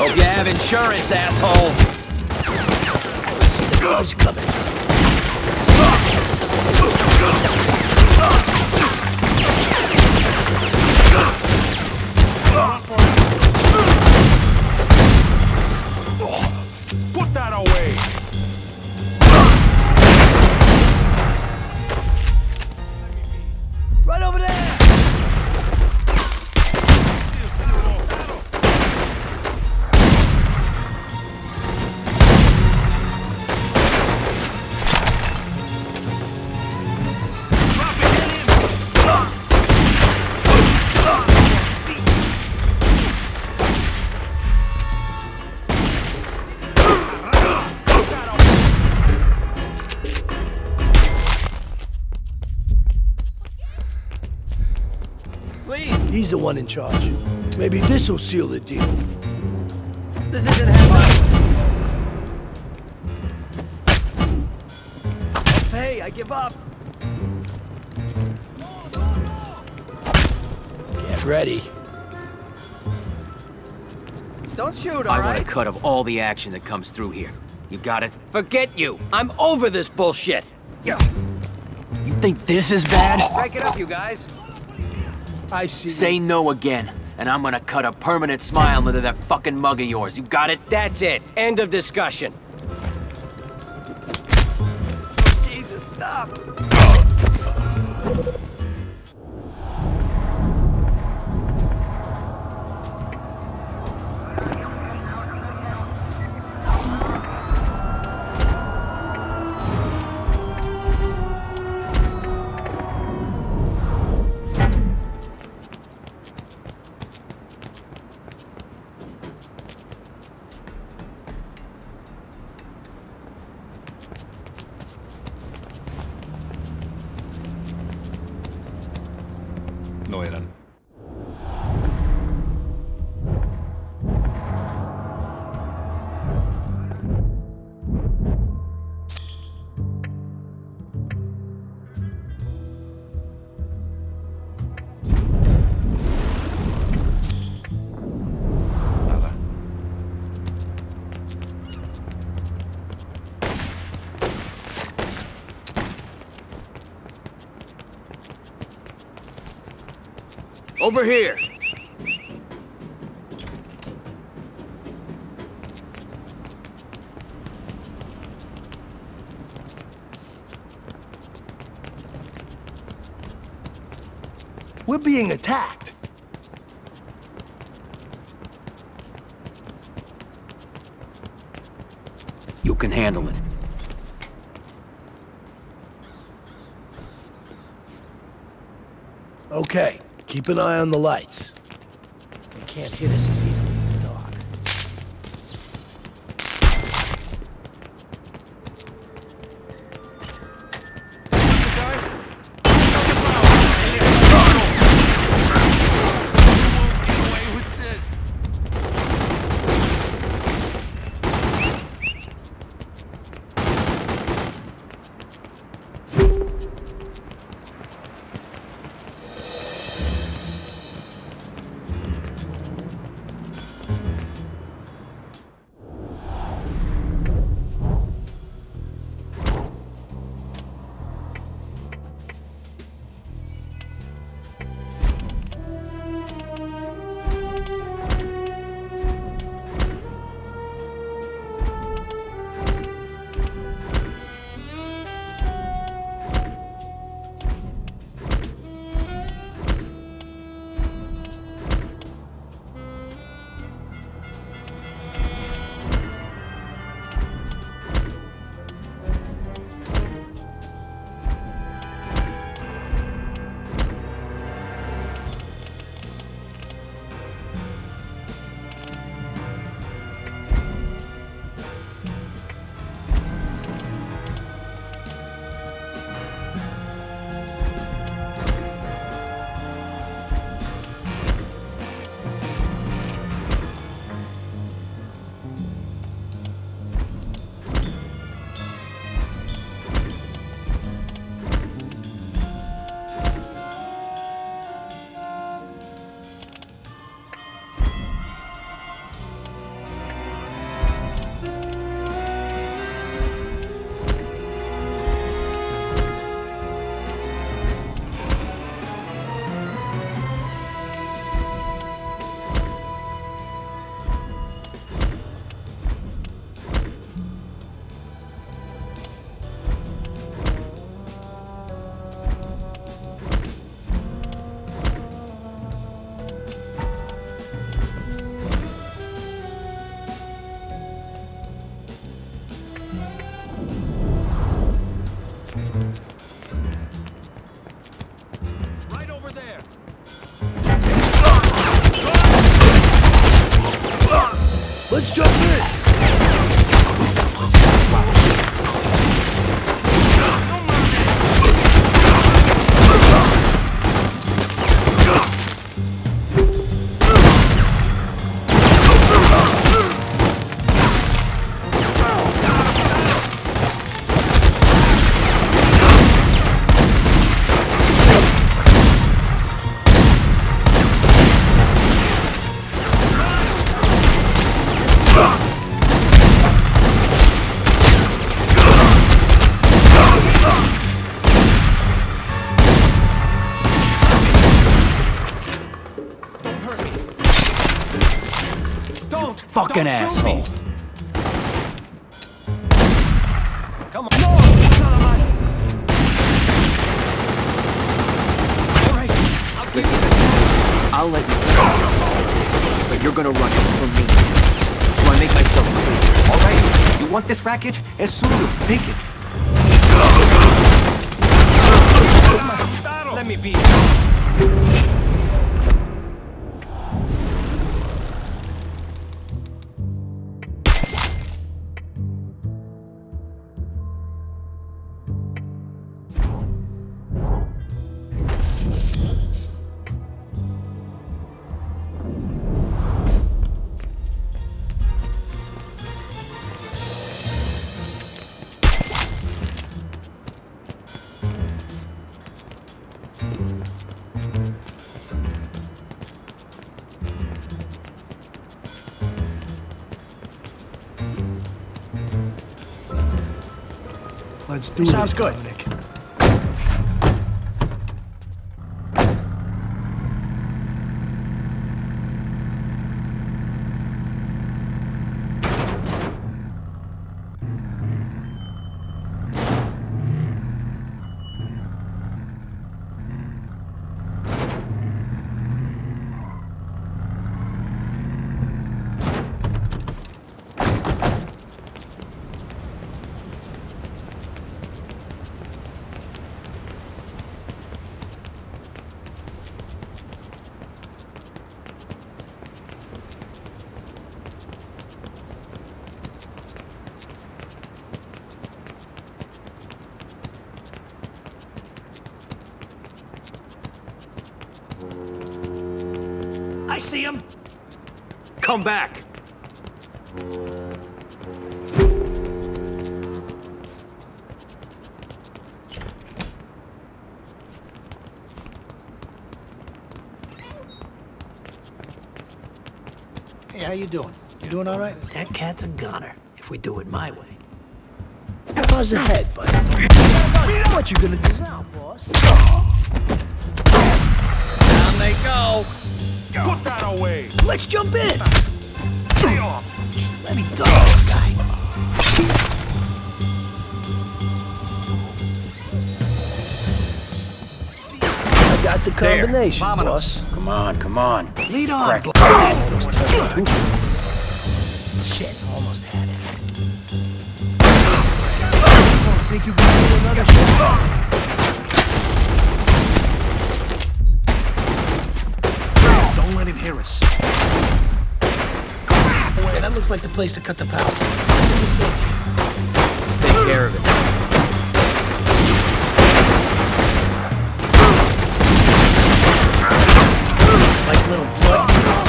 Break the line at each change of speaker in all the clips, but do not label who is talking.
Hope you have insurance, asshole!
See the buzz coming.
Put that away!
Right over there! He's the one in charge. Maybe this'll seal the deal.
This isn't happening!
Hey, I give up. Get ready.
Don't shoot, all right? I want a cut of all the action that comes through here. You got it? Forget you! I'm over this bullshit! You think this is bad? Break it up, you guys.
I see.
Say no again, and I'm gonna cut a permanent smile into that fucking mug of yours. You got it? That's it. End of discussion. Jesus, stop!
No eran. Nada.
Over here!
We're being attacked.
You can handle it.
Okay, keep an eye on the lights. They can't hit us as easily in the dark. Let's jump in!
Fucking asshole. Come on. No! Alright, I'll let you go. But you're gonna run it for me. So I make myself clear. Alright, you want this racket? As soon as you take it. Let me be.
Let's do this. Sounds good. Dominic.
I see him! Come back!
Hey, how you doing? You doing all right? That cat's a goner, if we do it my way. How's the head, buddy? What you gonna do now, boss?
Down they go!
Put that away!
Let's jump in!
Stay off!
Just let me go, guy. I got the combination, boss.
Come on, come on.
Lead on. Shit, almost had it. Think you can do another shot?
Don't let him hear us.
Yeah, that looks like the place to cut the power.
Take care of it.
Like little blood.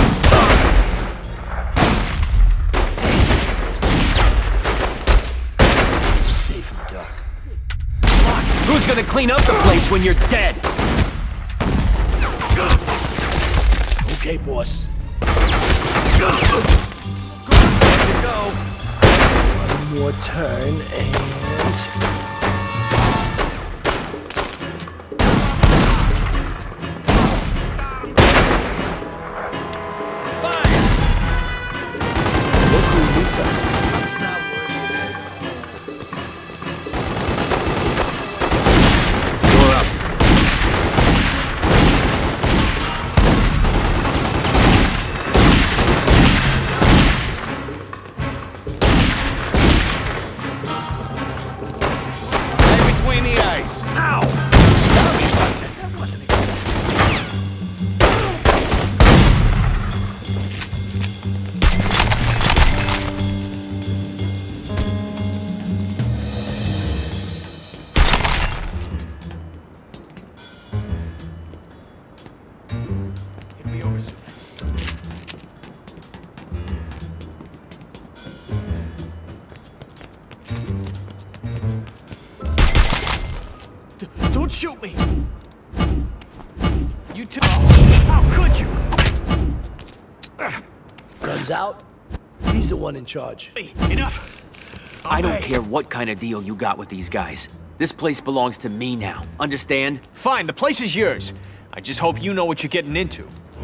Safe and dark.
Who's gonna clean up the place when you're dead?
Okay, boss.
Go.
One more turn and... Look who we found.
You're up.
Don't shoot me! You too. How could you? Guns out. He's the one in charge. Hey, enough.
I don't care what kind of deal you got with these guys. This place belongs to me now. Understand?
Fine, the place is yours. I just hope you know what you're getting into.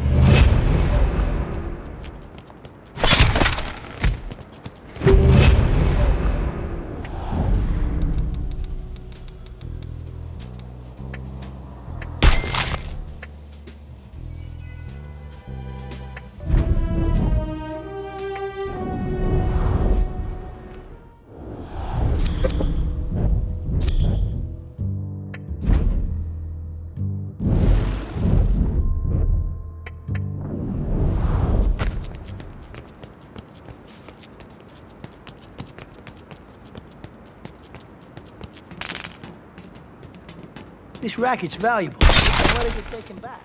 This racket's valuable. Why did it get taken back?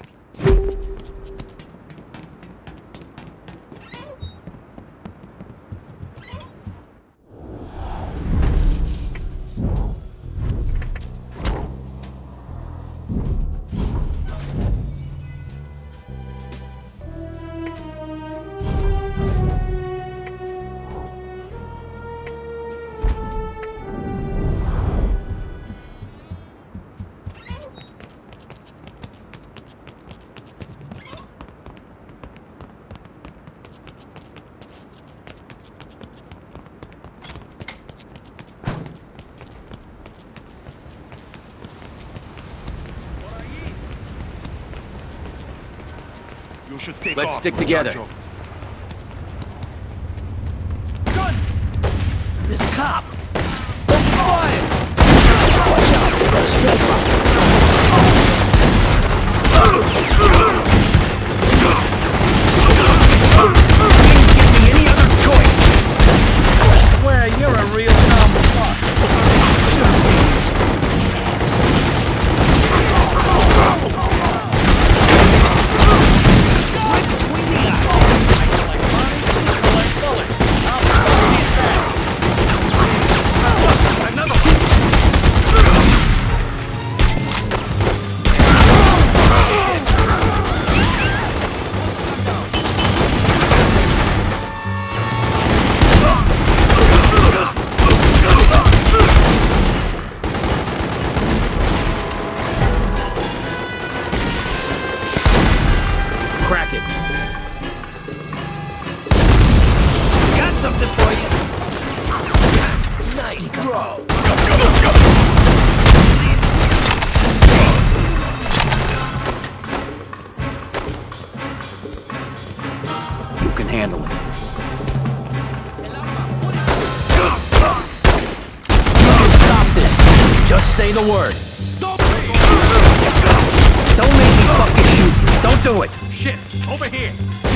You should take
Let's
off,
stick together.
muchacho.
Gun! There's a cop! Don't fire! Watch out! There's a sniper!
Give me any other choice! Swear you're a real dumb fuck. Crack it. Got something for you.
Nice throw!
You can handle it. You can stop this. Just say the word. Don't make me fucking shoot. Don't do it.
Shit, over here.